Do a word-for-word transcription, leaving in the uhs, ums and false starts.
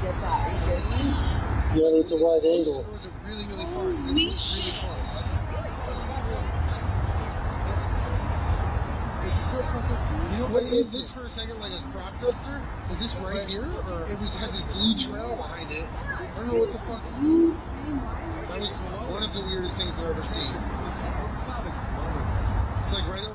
get that. Are you kidding me? Yeah, but it's a wide angle. Or was it really, really far? It's really close. It's still fucking... You know, what is look for a second like a crop duster? Is this right here? Or it was had this blue trail behind it. I don't know what the fuck. That was one of the weirdest things I've ever seen. It's like right